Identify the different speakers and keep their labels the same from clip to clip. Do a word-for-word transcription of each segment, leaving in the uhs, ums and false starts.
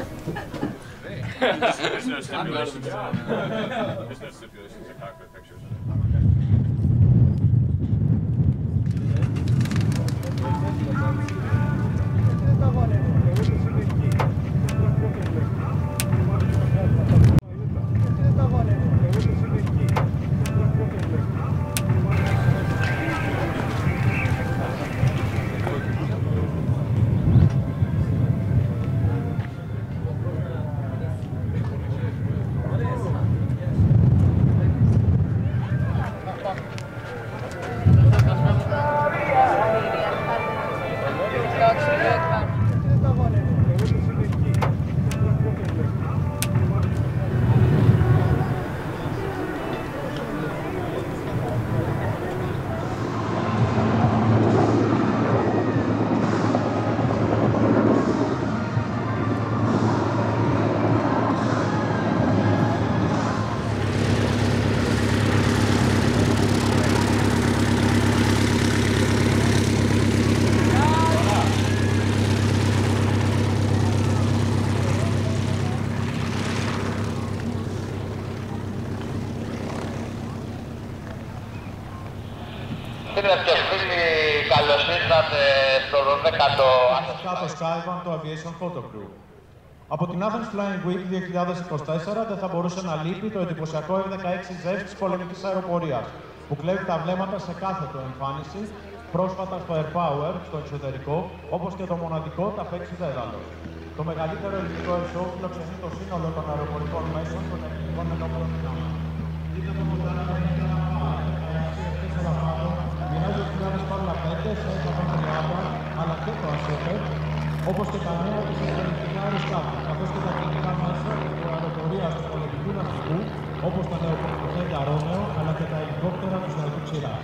Speaker 1: There's no stipulations. There's no stipulations or cockpit pictures.
Speaker 2: Φίλε και φίλοι, καλώς ήρθατε στο δωδέκατο
Speaker 3: Κάτω Skyvan, το Aviation Photo Crew. Από την Athens Flying Week δύο χιλιάδες είκοσι τέσσερα δεν θα μπορούσε να λείπει το εντυπωσιακό εφ δεκαέξι ζεφ της πολεμικής αεροπορίας, που κλέβει τα βλέμματα σε κάθε του εμφάνιση, πρόσφατα στο Air Power, στο εξωτερικό, όπως και το μοναδικό Apache Daedalus. Το μεγαλύτερο ελληνικό Airshow φιλοξενεί το σύνολο των αεροπορικών μέσων των ελληνικών ενόπλων δυνάμεων. Είδαμε πως τα μοιράζει χιλιάδες Παύλα πέντε σε εκατόν τριάντα, αλλά και το Ασέπερ, όπως και τα νέα της εξαιρετικά αεροσκάφη, καθώς και τα κινητά μέσα του αεροπορίας του πολεμικού ναυτικού, όπως τα νεοπροπηθέντα Ρόμεο, αλλά και τα ελικόπτερα του στρατού ξηρά.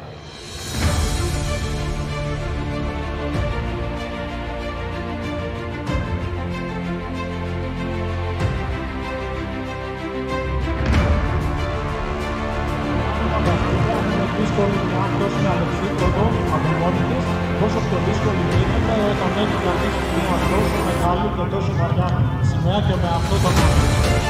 Speaker 3: Δύσκολη μια πτώση με αλεξίπτωτο από μόνη της, πόσο πιο δύσκολη γίνεται όταν έχει κανείς μια τόσο μεγάλη και τόσο βαριά σημαία και με αυτό το νόμο.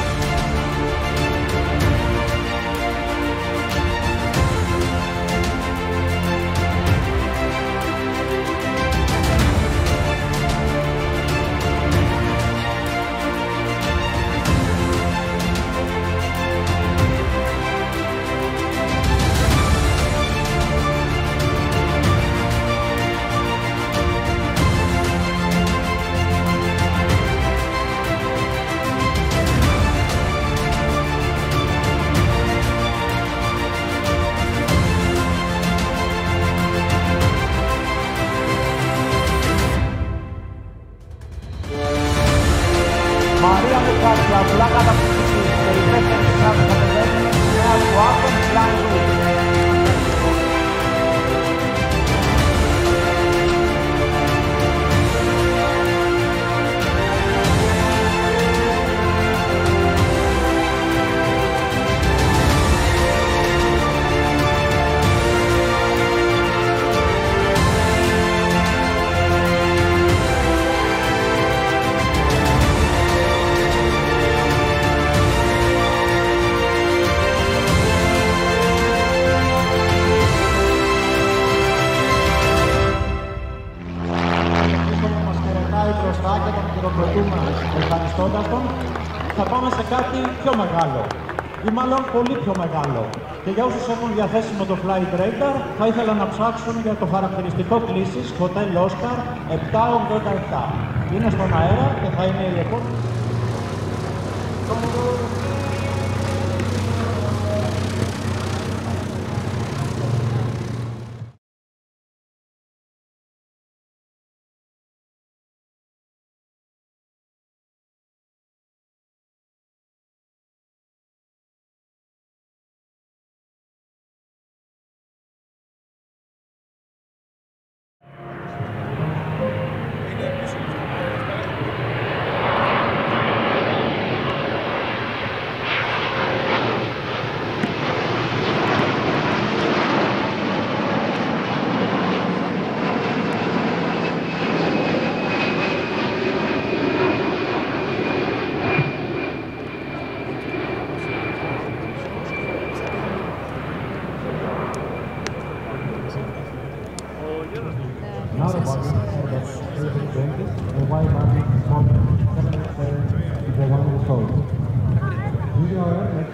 Speaker 3: Μαρία Μικάκη, απλά καταπληκτική και υπεύθυνη της κατεβαίνουμε στη νέα του Athens Flying Week. Και τον χειροκροτούμε ευχαριστώντας τον, θα πάμε σε κάτι πιο μεγάλο ή μάλλον πολύ πιο μεγάλο. Και για όσους έχουν διαθέσιμο το Flight Radar, θα ήθελα να ψάξουν για το χαρακτηριστικό κλήσης Hotel Oscar επτακόσια ογδόντα επτά. Είναι στον αέρα και θα είναι η επόμενη.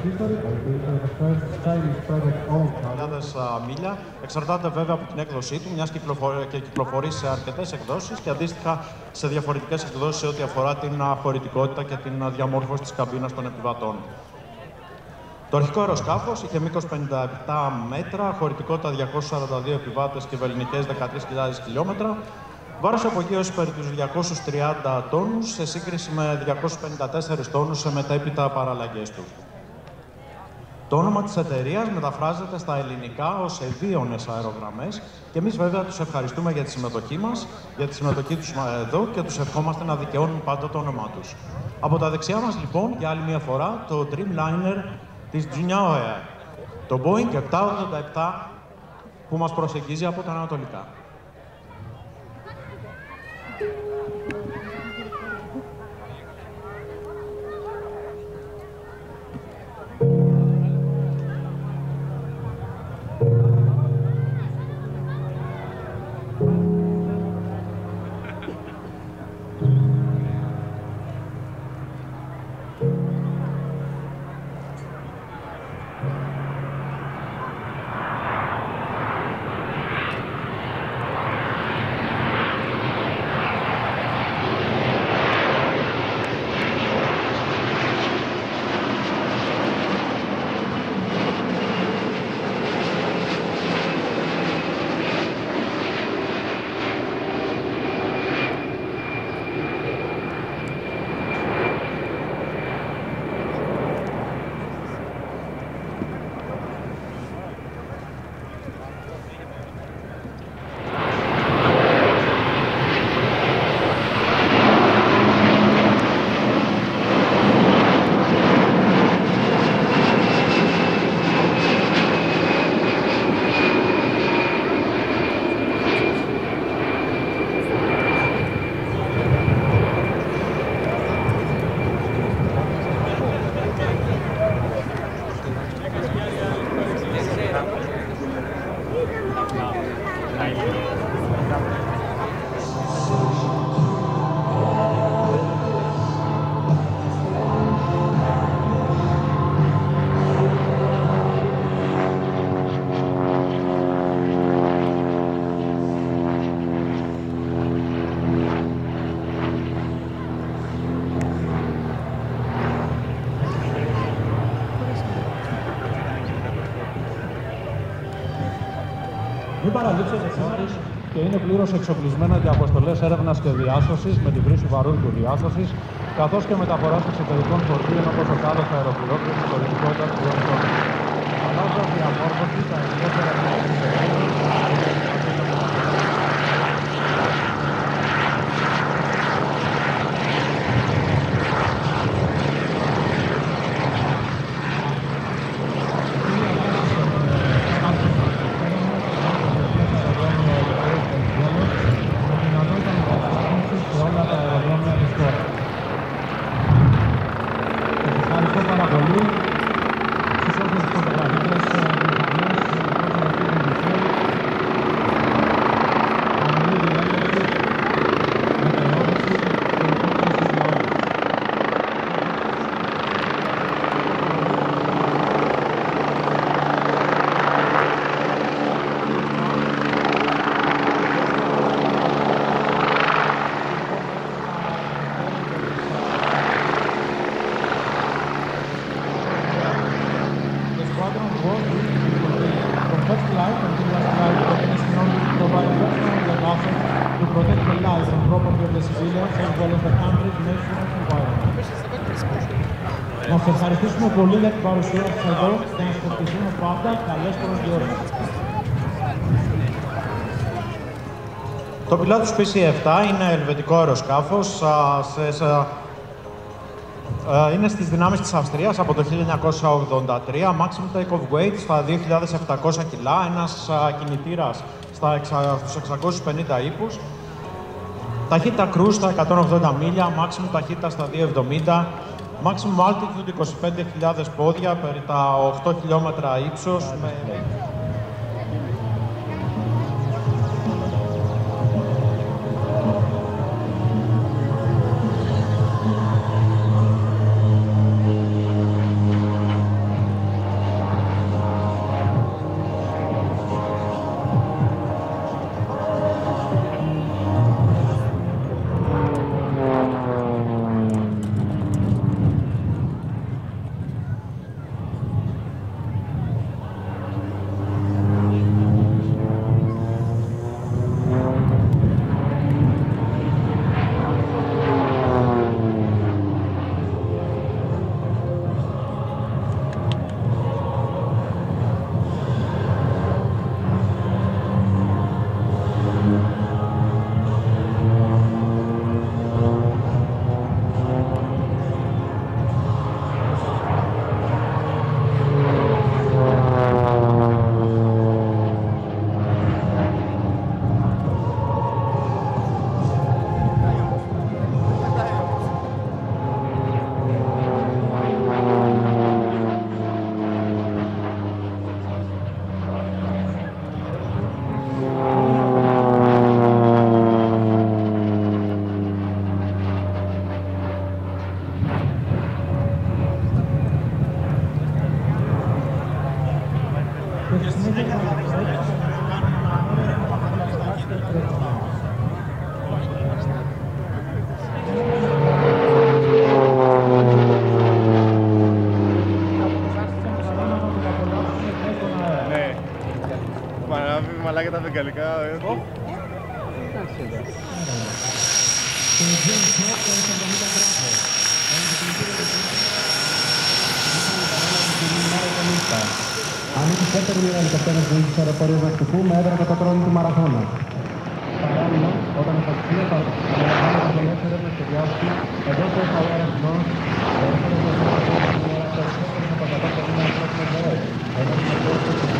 Speaker 3: χιλιάδες μίλια. Εξαρτάται βέβαια από την έκδοσή του, μιας και κυκλοφορεί σε αρκετές εκδόσεις και αντίστοιχα σε διαφορετικές εκδόσεις σε ό,τι αφορά την χωρητικότητα και την διαμόρφωση της καμπίνας των επιβατών. Το αρχικό αεροσκάφος είχε μήκος πενήντα επτά μέτρα, χωρητικότητα διακόσιους σαράντα δύο επιβάτες και βεληνικές δεκατρείς χιλιάδες χιλιόμετρα. Βάρος απογείωσης περί τους διακόσιους τριάντα τόνους σε σύγκριση με διακόσιους πενήντα τέσσερις τόνους σε μετέπειτα παραλλαγές του. Το όνομα της εταιρείας μεταφράζεται στα ελληνικά ως Ευίωνες Αερογραμμές και εμείς βέβαια τους ευχαριστούμε για τη συμμετοχή μας, για τη συμμετοχή τους εδώ και τους ευχόμαστε να δικαιώνουν πάντα το όνομά τους. Από τα δεξιά μας λοιπόν, για άλλη μια φορά, το Dreamliner της Juneyao Air, το Boeing επτακόσια ογδόντα επτά που μας προσεγγίζει από τα ανατολικά.
Speaker 4: Μην παραλείψετε εσείς και είναι πλήρως εξοπλισμένα για αποστολές έρευνας και διάσωσης με τη χρήση βαρούλκου διάσωσης, καθώς και μεταφοράς εξωτερικών φορτίων όπως ο κάδος αεροπληρών και της χωρητικότητας του ορισμού. Αλλάζοντας διαμόρφωση, τα ενδιότερα Να σας ευχαριστήσουμε πολύ για την παρουσία σας εδώ και να σας ευχαριστούμε πάντα. Καλές προσδιορίες.
Speaker 3: Το πιλότος πι σι επτά είναι ελβετικό αεροσκάφος. Α, σε, σε, α, είναι στις δυνάμεις της Αυστρίας από το χίλια εννιακόσια ογδόντα τρία. Maximum take-off weight στα δύο χιλιάδες επτακόσια κιλά. Ένας α, κινητήρας στα, στους εξακόσιους πενήντα ύπους. Ταχύτητα cruise στα εκατόν ογδόντα μίλια. Maximum ταχύτητα στα διακόσια εβδομήντα. Maximum altitude είκοσι πέντε χιλιάδες πόδια, περί τα οκτώ χιλιόμετρα ύψος. Με...
Speaker 5: τα βεγγαλικά.
Speaker 4: Ανήκει σε δεύτερη μοίρα ελικοπτέρας βοήθησε αεροπορίας ναυτικού με έδρα κατά τρώνη του μαραθώνα. Παράλληλα, όταν η Φαξία θα αναλαμβάνει τις δουλειές έρευνας και διάσωσης, εδώ το Air αριθμός, έρχονται με ένα μοίρα περισσότερες από εκατό πενήντα ανθρώπινες ζωές. Εδώ είναι το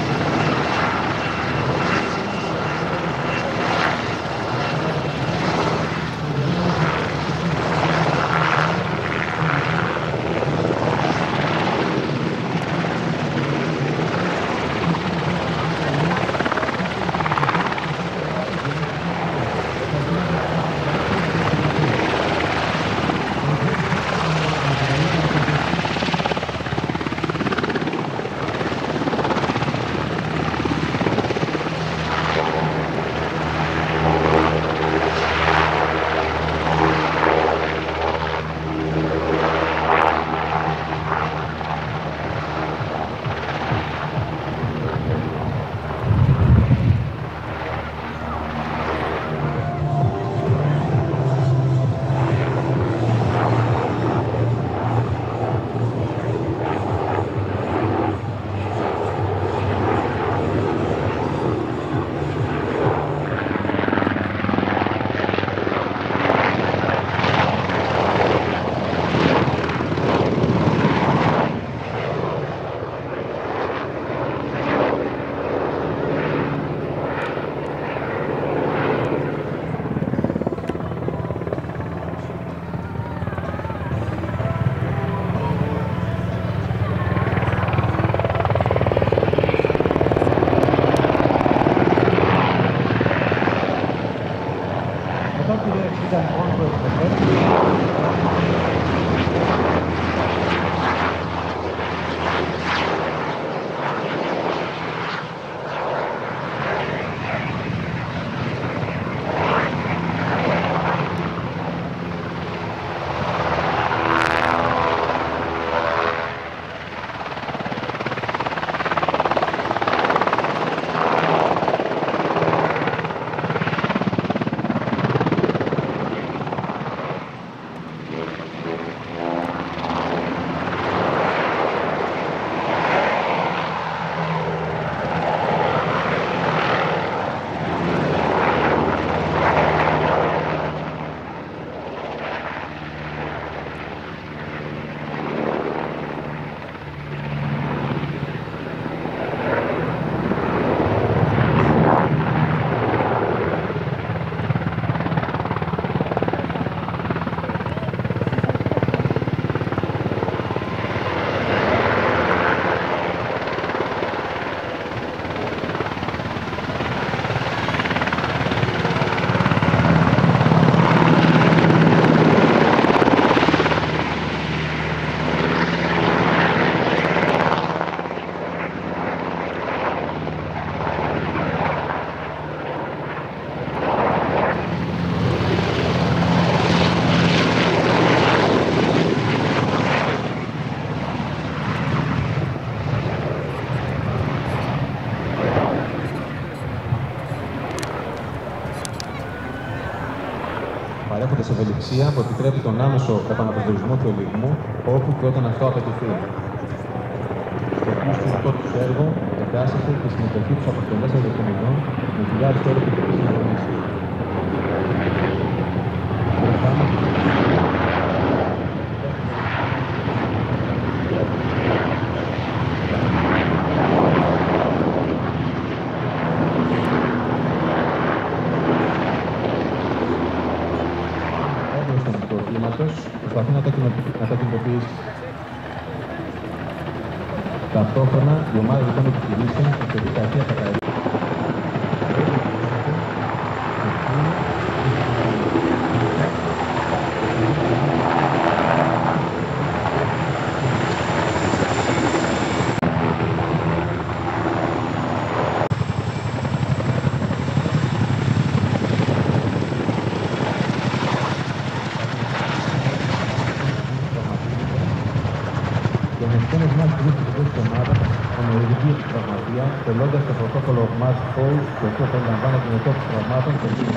Speaker 6: παρέχοντας ευελιξία που επιτρέπει τον άμεσο επαναπροσδιορισμό του ελιγμού όπου και όταν αυτό απαιτηθεί. Στο πλούσιο του έργο εντάσσεται τη συμμετοχή του αποστολές αεροκομιδών με χιλιάδες ώρες που έχει συναγωνίσει. Προσπαθεί να τα κοινοποιήσει. Ταυτόχρονα, η ομάδα λοιπόν επιχειρήσεων εκτελεί τα αρχεία καταετία. αγωνιστές μας βρίσκονται στην ομάδα ομολογική τραυματία, τελώντας το πρωτόκολλο Match Hold, το οποίο περιλαμβάνει την ετόπιση τραυμάτων και την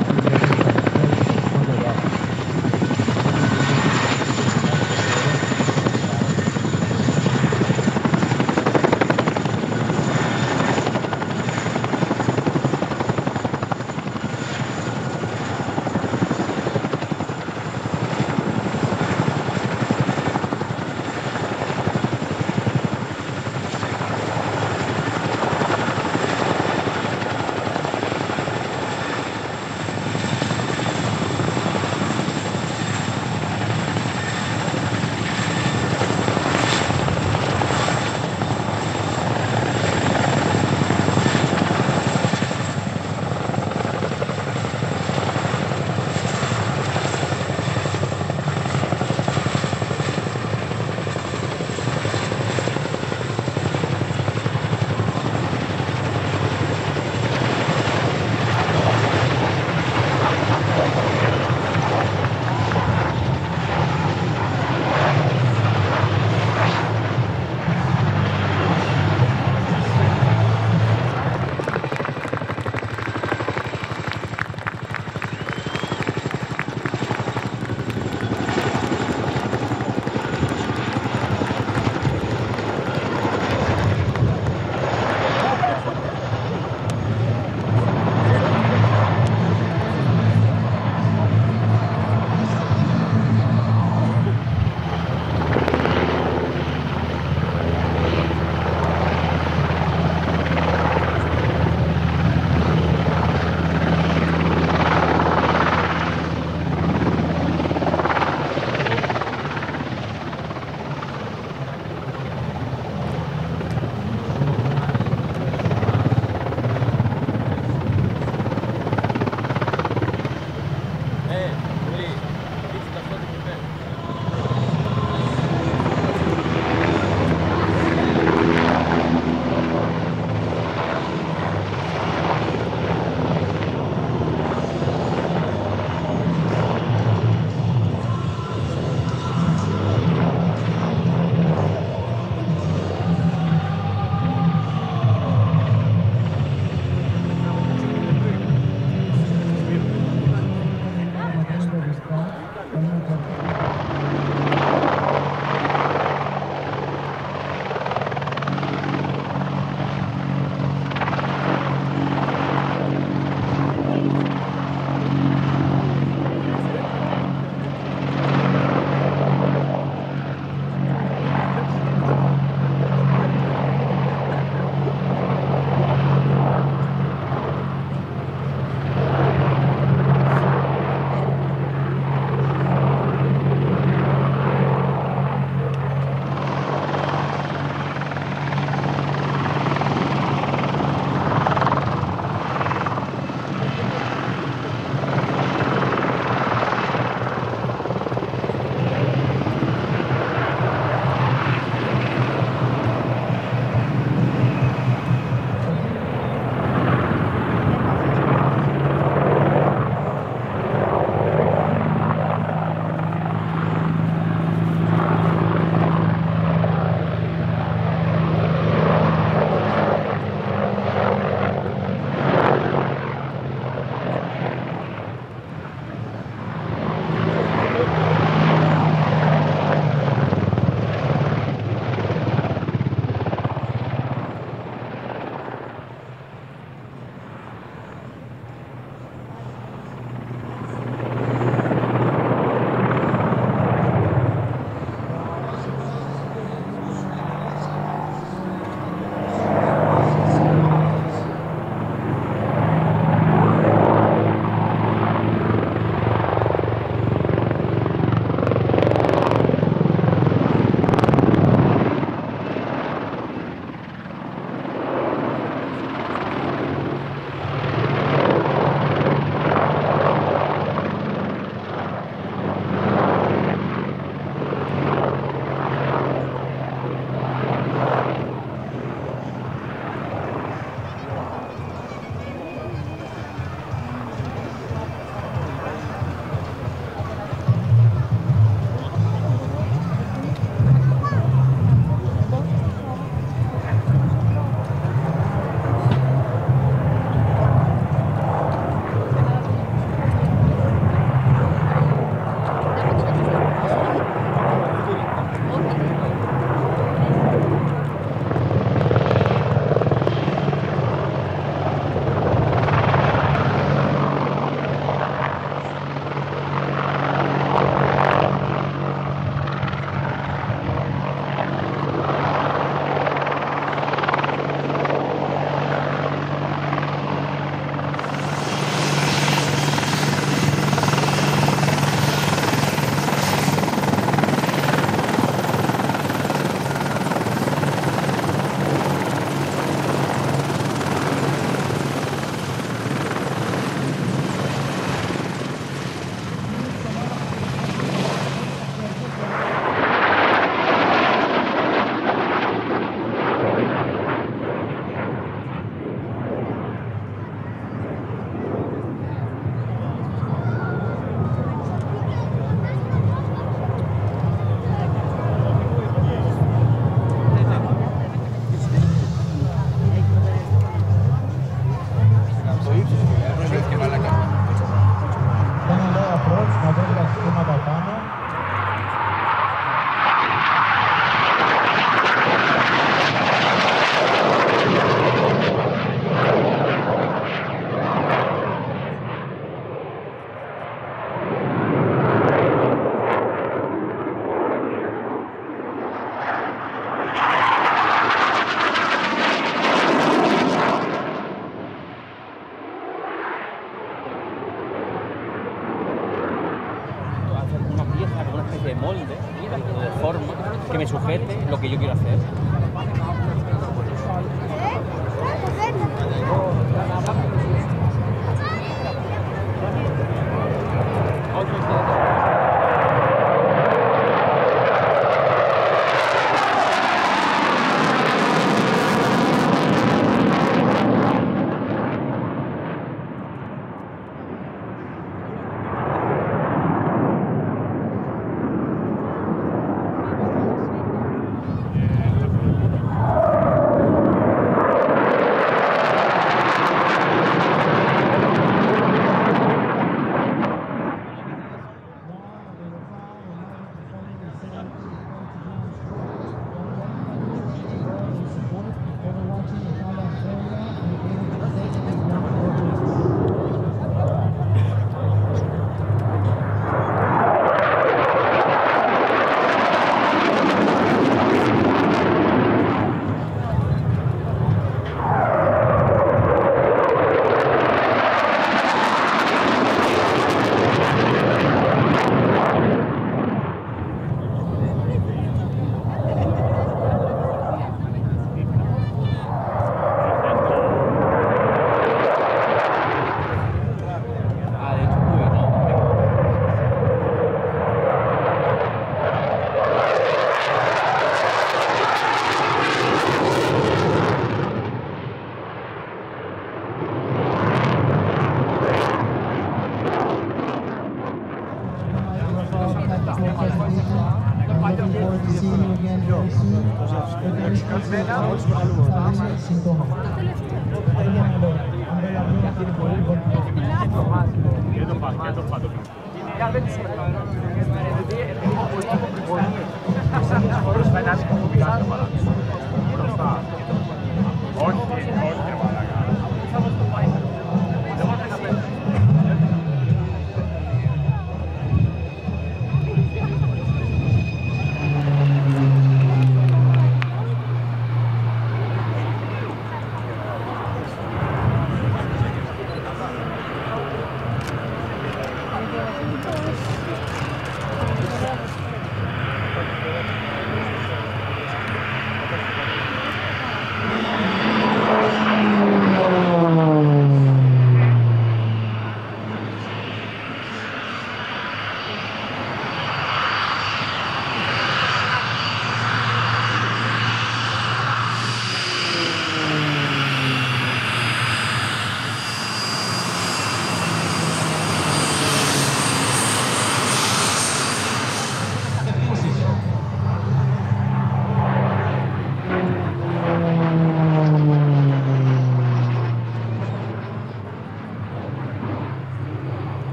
Speaker 5: que me sujete lo que yo quiero hacer.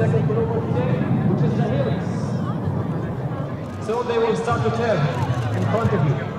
Speaker 7: second group of the day, which is the Helix. So they will start to turn in front of you.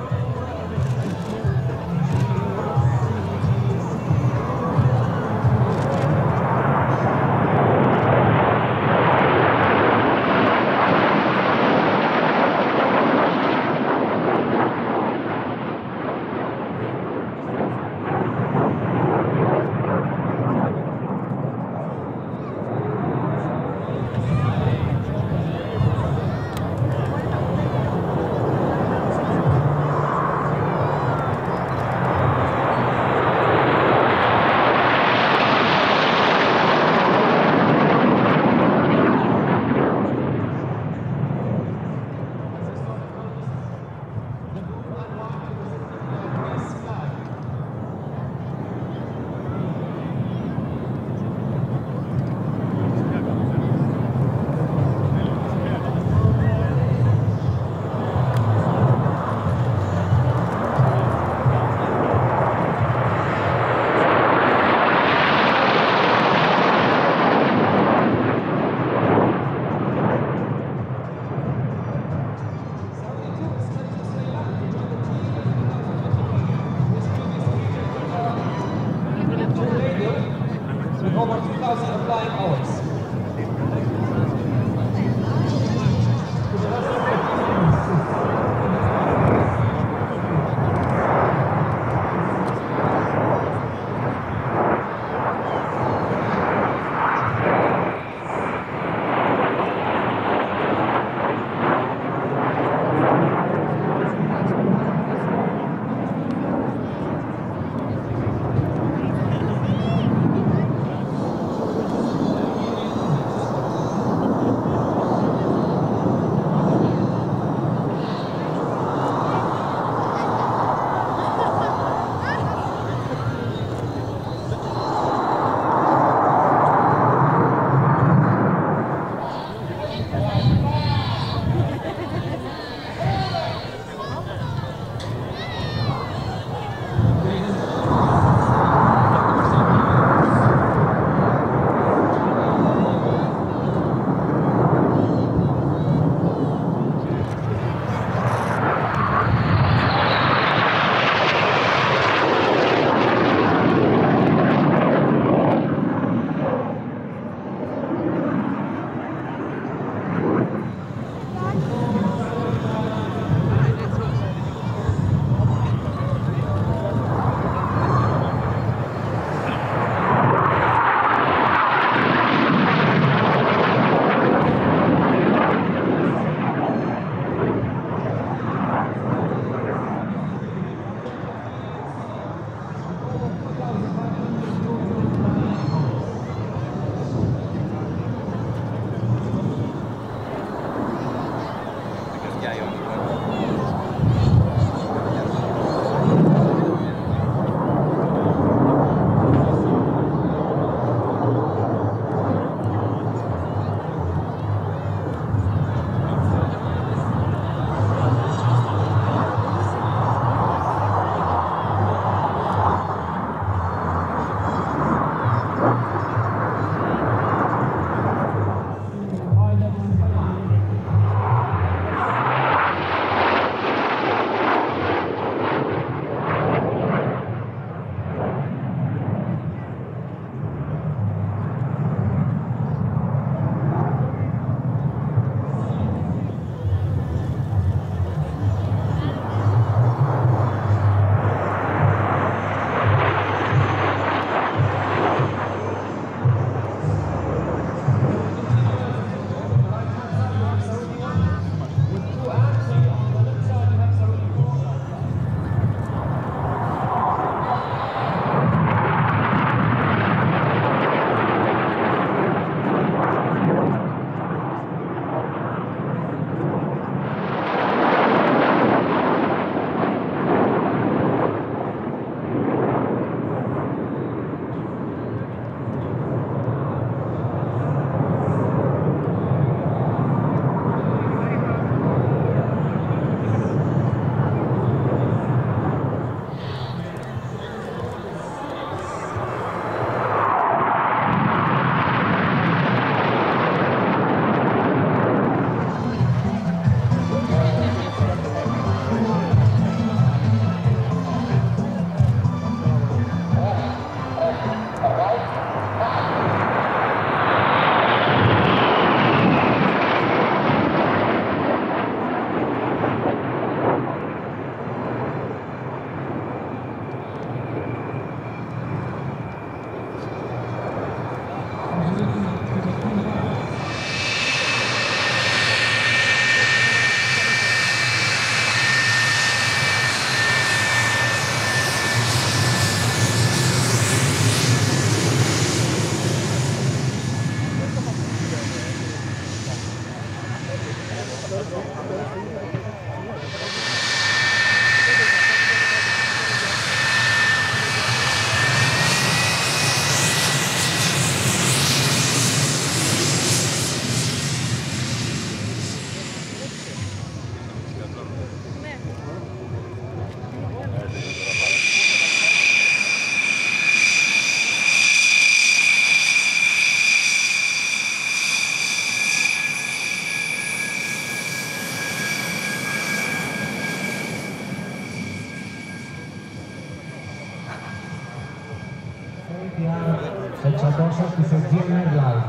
Speaker 8: Airline.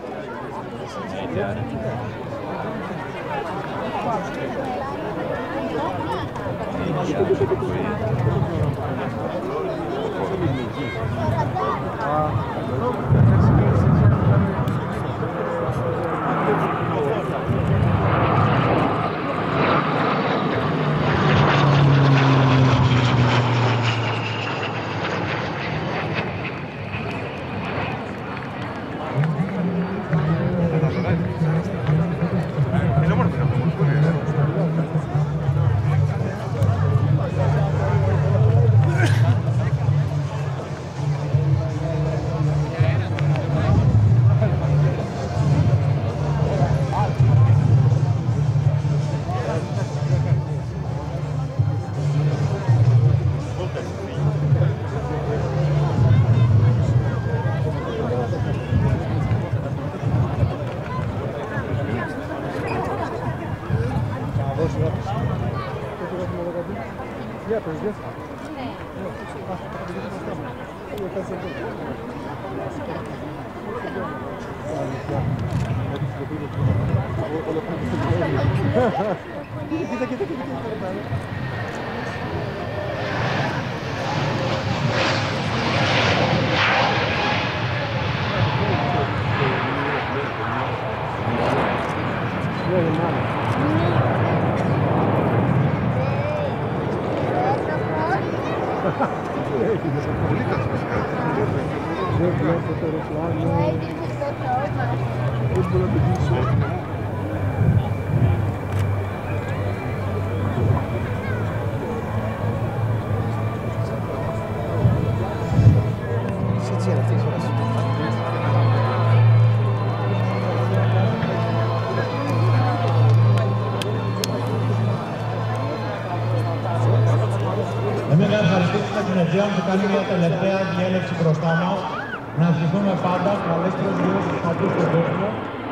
Speaker 3: Που κάνει μια τελευταία διέλευση μπροστά μας. Να ευχηθούμε πάντα καλές προσγειώσεις παντού στον κόσμο.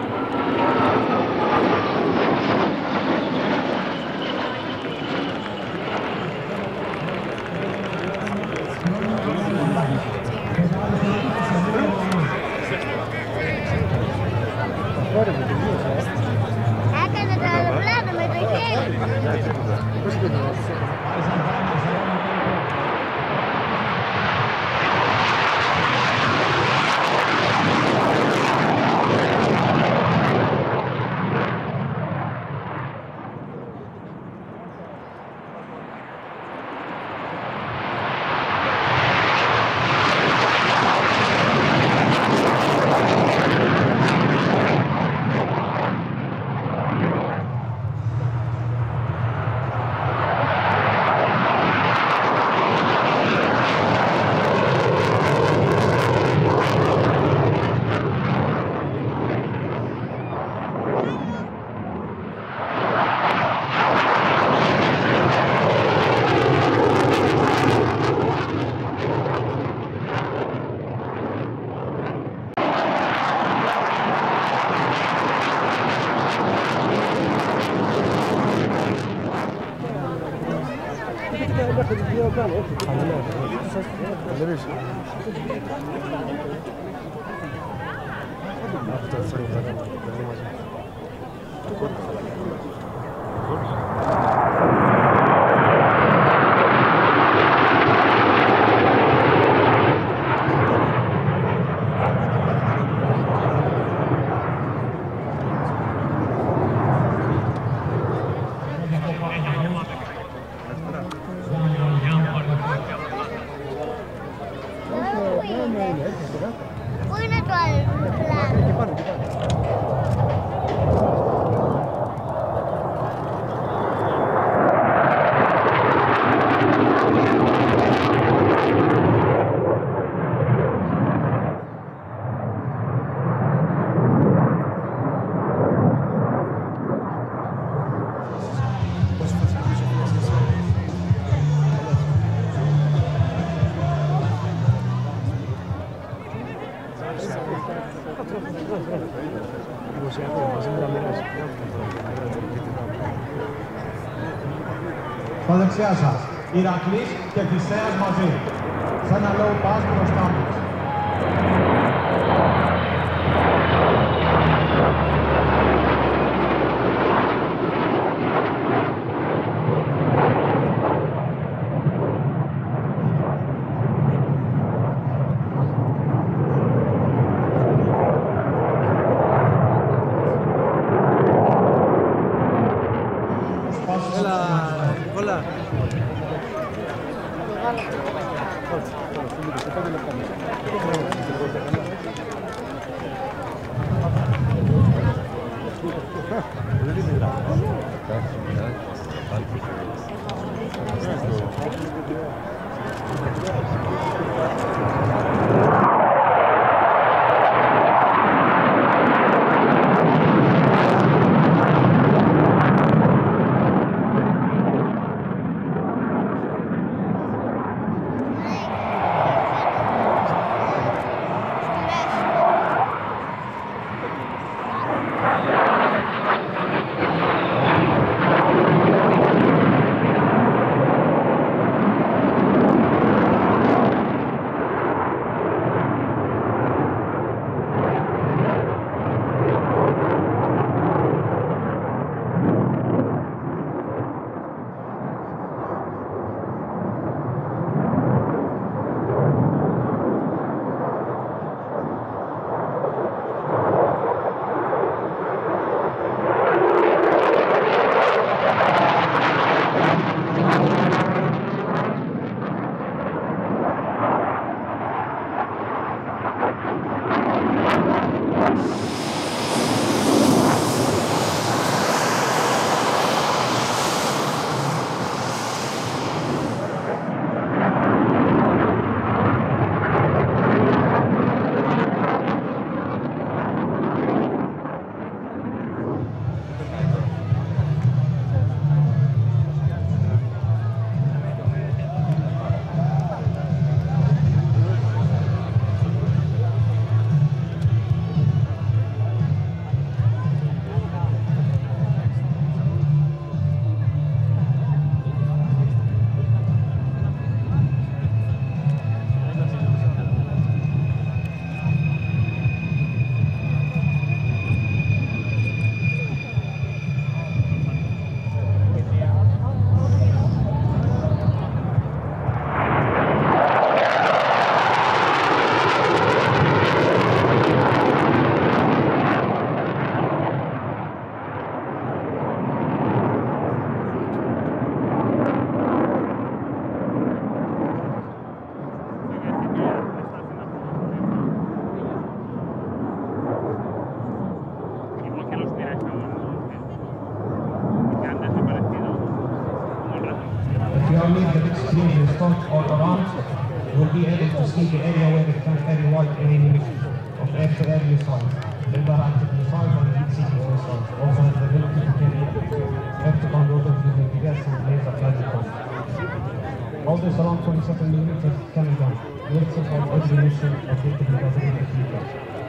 Speaker 9: Έκανε το αεροπλάνο με το χέρι. Πού είναι το αεροπλάνο?
Speaker 3: Στα δεξιά σας, Ηρακλής και Θησέας μαζί, σε ένα low pass μπροστά μας.
Speaker 4: is around twenty-seven millimeters Canada. With about resolution of fifty meters.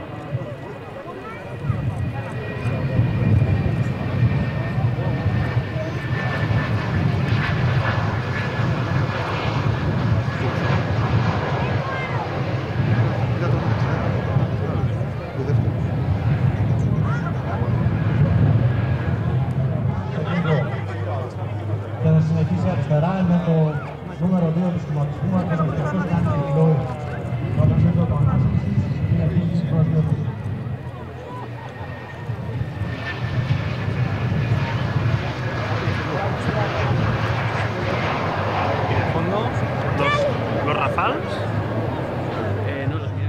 Speaker 8: Los Rafales. Eh, no los miré.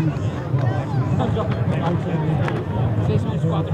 Speaker 5: seis menos cuatro.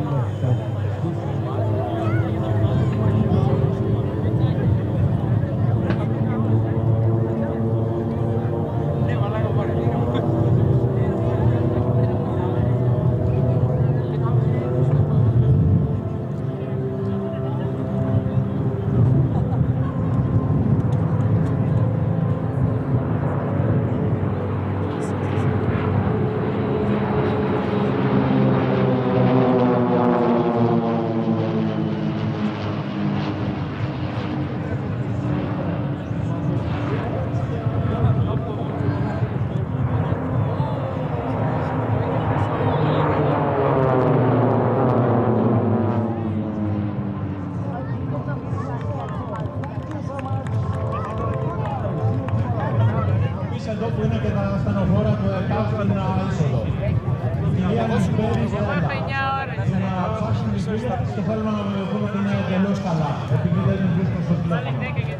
Speaker 3: Και θέλουμε να βεβαιωθούμε ότι είναι εντελώς καλά, επειδή δεν είναι βρίσκον στο τηλέφωνο.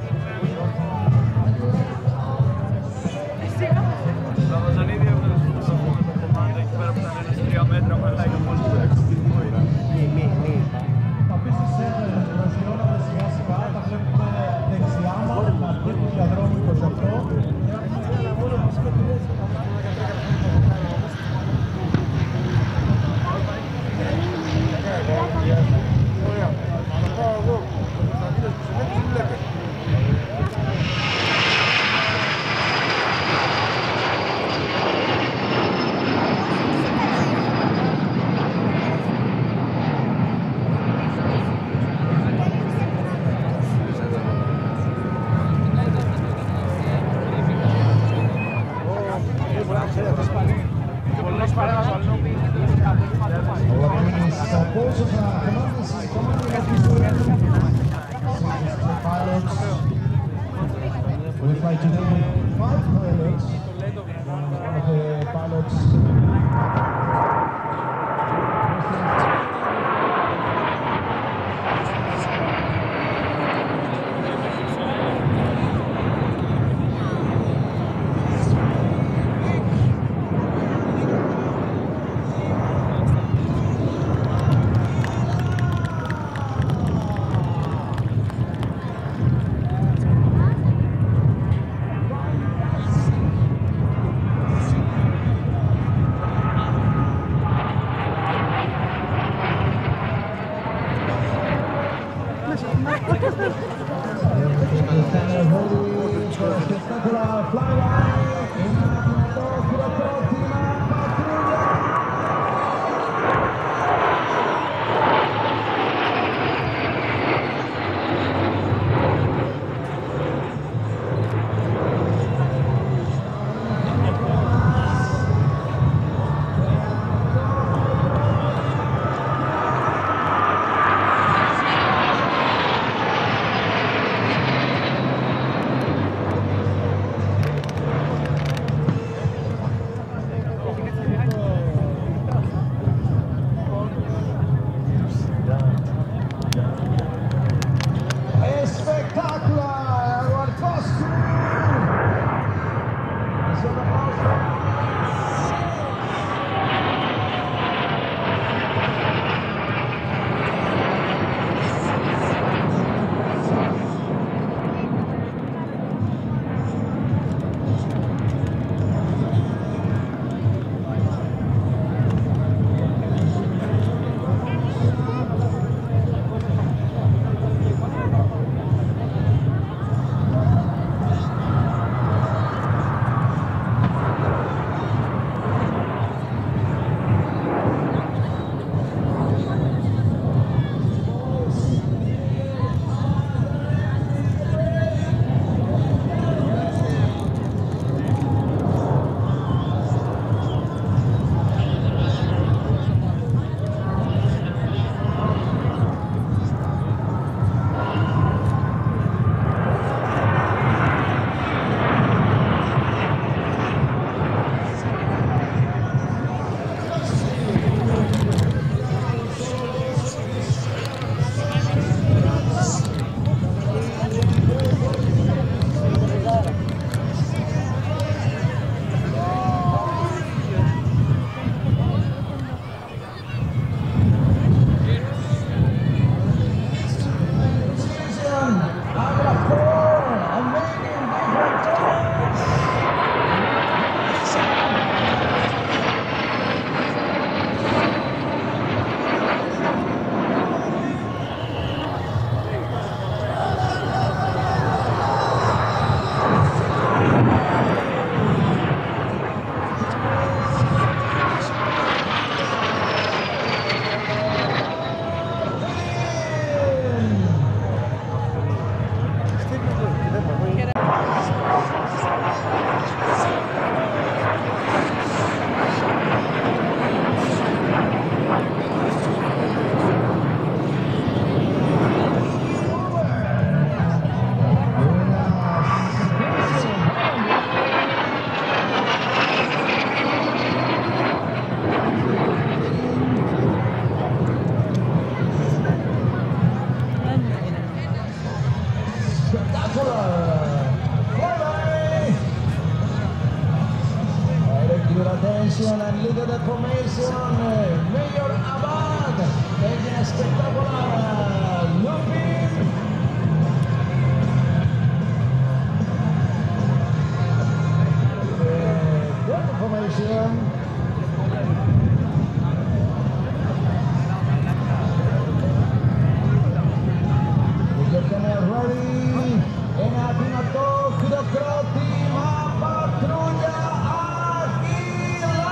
Speaker 10: Θα Μαζανίδη έβγαλε στο κομμάτι εκεί πέρα που ήταν ένας τρία μέτρα με λάγια μόλις που έξω. Μη, μη, μη.
Speaker 3: Θα πεις στις έφερες προσιώνονται σιγά σιγά, τα βλέπουμε δεξιά μας, να αρχίσει του διαδρόμου είκοσι οκτώ. We fly today with five pilots. One of the pilots.
Speaker 11: your attention and look at the formation. Mayor Abad taking a spectacular looping. Good formation. We're ready. Ένα δυνατό χειροκρότημα πατρούλια Αγγίλα!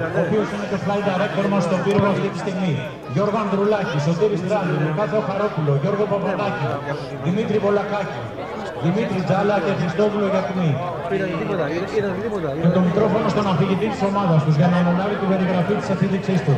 Speaker 3: ο οποίος είναι το flight director μας στον πύργο αυτή τη στιγμή. Γιώργο Ανδρουλάκη, Σωτήρη Στράτου, Λουκά Θεοχαρόπουλο, Γιώργο Παπαδάκη, Δημήτρη Βολακάκη, Δημήτρη Τζάλα και Χριστόπουλο Γιακμή. Με το μικρόφωνο στον αφηγητή της ομάδας τους για να αναλάβει την περιγραφή της επίδειξής τους.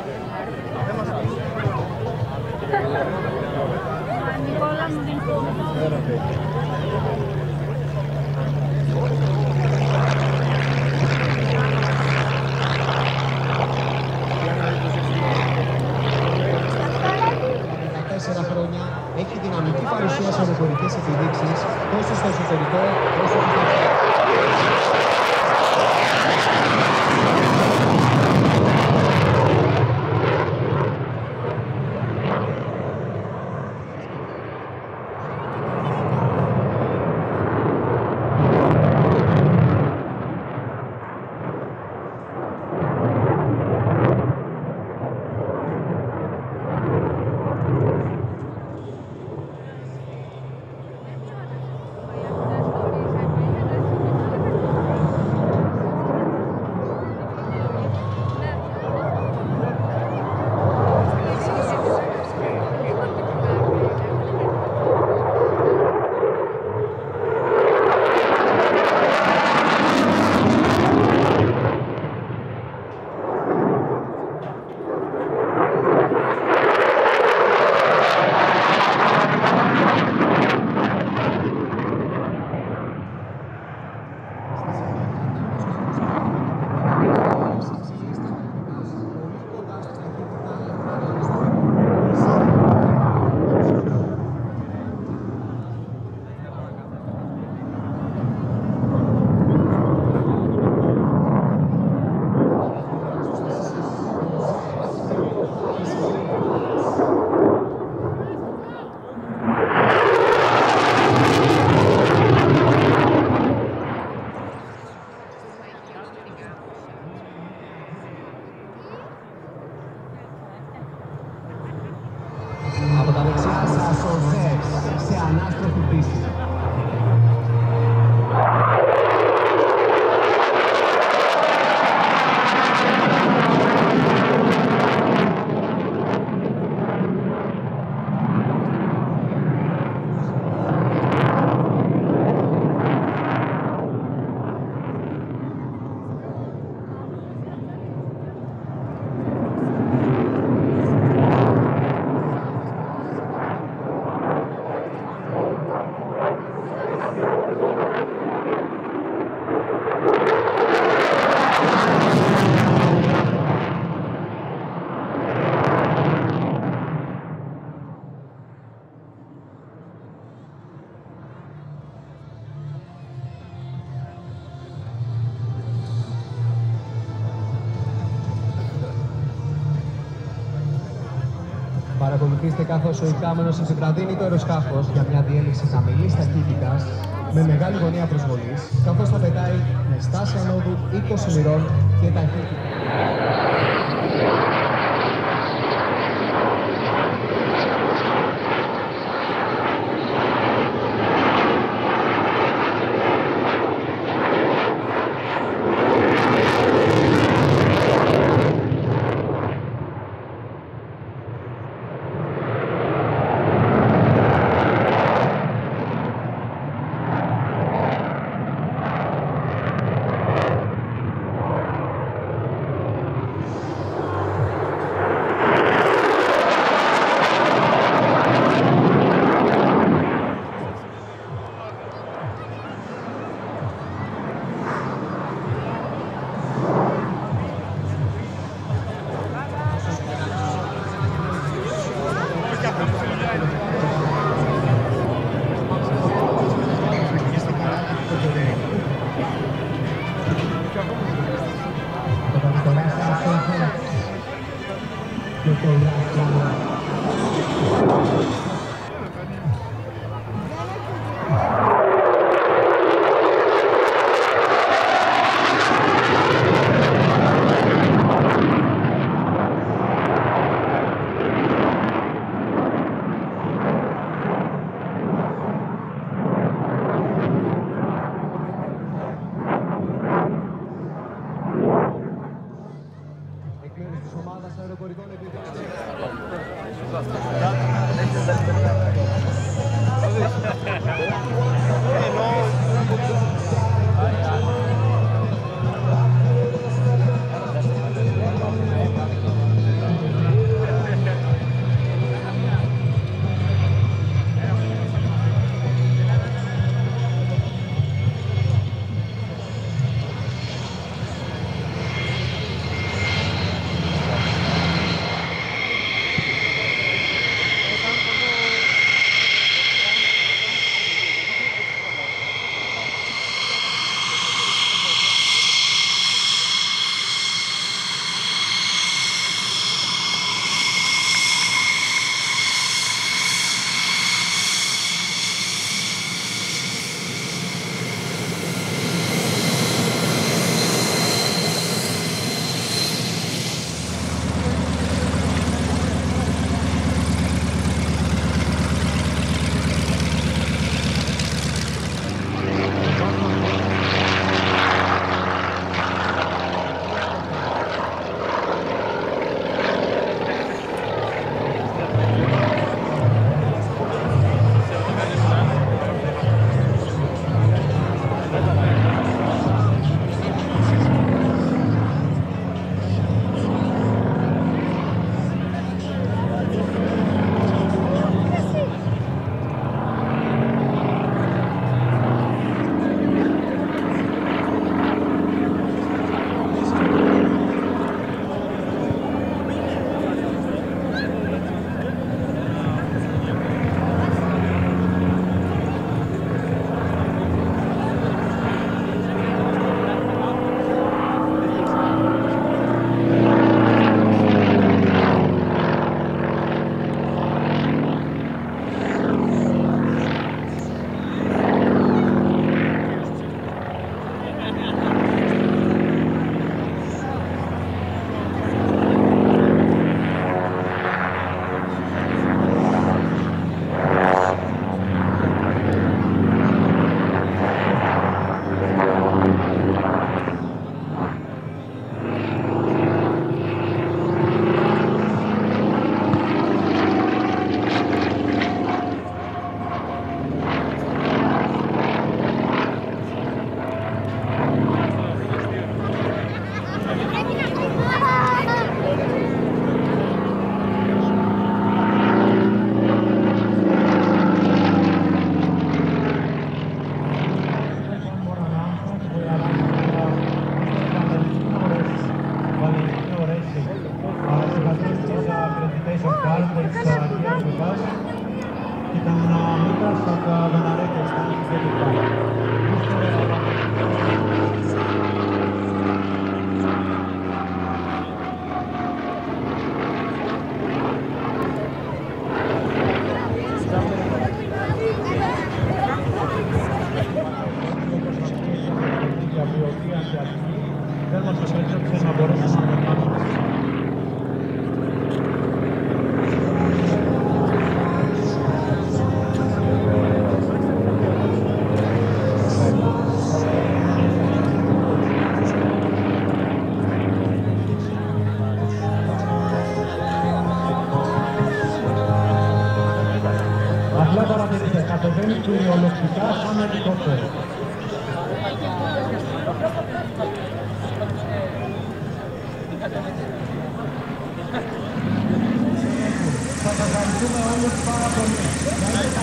Speaker 12: Τέσσερα χρόνια έχει δυναμική παρουσία σε αεροπορικές επιδείξεις τόσο στο εσωτερικό όσο και στο εξωτερικό. Παρακολουθήστε καθώς ο ικάμενος επιβραδύνει το αεροσκάφος για μια διέλυση χαμηλής ταχύτητας με μεγάλη γωνία προσβολής, καθώς θα πετάει με στάση ανόδου είκοσι μοιρών και ταχύτητα. αεροπορικών επιδείξεων.
Speaker 3: κυριολεκτικά σαν ελικόπτερο. Θα τα ευχαριστούμε όλους πάρα πολύ.